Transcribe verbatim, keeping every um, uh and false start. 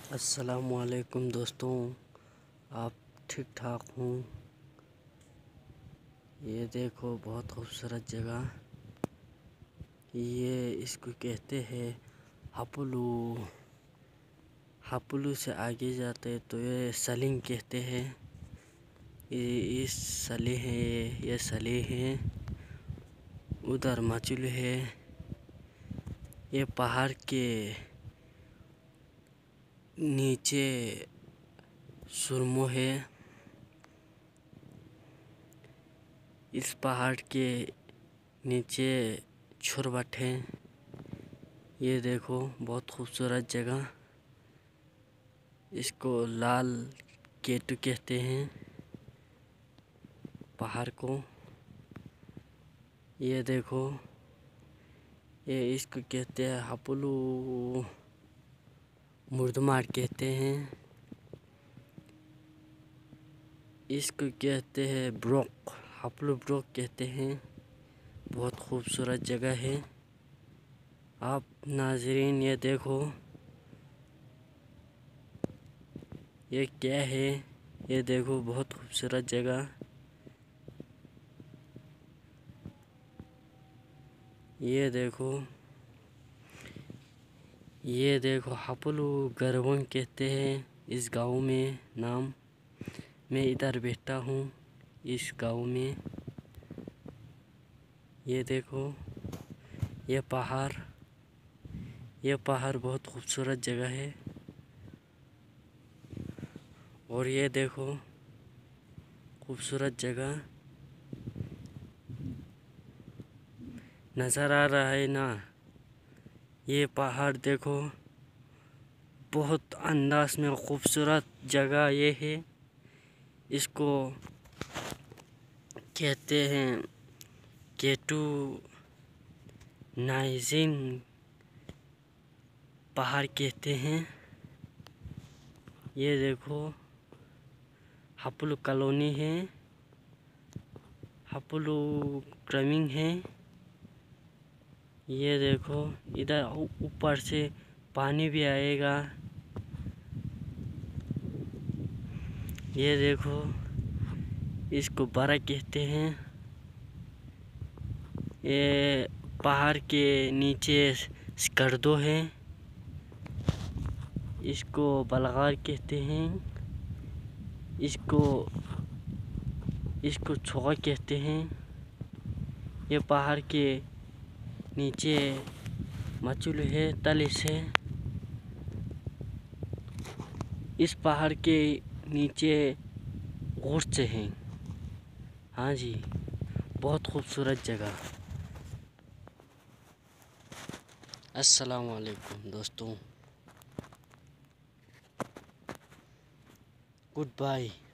अस्सलामुअलैकुम दोस्तों, आप ठीक ठाक हूँ। ये देखो बहुत खूबसूरत जगह, ये इसको कहते हैं हापुलू। हापुलू से आगे जाते तो ये सलिंग कहते हैं। ये इस सले है, ये सले हैं। उधर मचुल है। ये पहाड़ के नीचे सुरमो है। इस पहाड़ के नीचे छोरबट है। ये देखो बहुत खूबसूरत जगह, इसको लाल केटू कहते हैं पहाड़ को। ये देखो, ये इसको कहते हैं हापुलू, मुर्दमार कहते हैं। इसको कहते हैं ब्रोक, हापुलू ब्रोक कहते हैं। बहुत खूबसूरत जगह है। आप नाजरीन ये देखो, ये क्या है। ये देखो बहुत खूबसूरत जगह। ये देखो, ये देखो हापुलू गरवन कहते हैं इस गांव में नाम। मैं इधर बैठा हूँ इस गांव में। ये देखो, ये पहाड़, ये पहाड़ बहुत खूबसूरत जगह है। और ये देखो खूबसूरत जगह नज़र आ रहा है ना। ये पहाड़ देखो, बहुत अंदाज में खूबसूरत जगह ये है। इसको कहते हैं केटू नाइजिन पहाड़ कहते हैं। ये देखो हापुलू कॉलोनी है, हापुलू क्रमिंग है। ये देखो इधर ऊपर से पानी भी आएगा। ये देखो, इसको बरा कहते हैं। ये पहाड़ के नीचे स्कर्दो है, इसको बलगार कहते हैं। इसको इसको छोगा कहते हैं। ये पहाड़ के नीचे मचुल है, तलिस है। इस पहाड़ के नीचे गुर्च हैं। हाँ जी, बहुत खूबसूरत जगह। अस्सलाम वालेकुम दोस्तों, गुड बाय।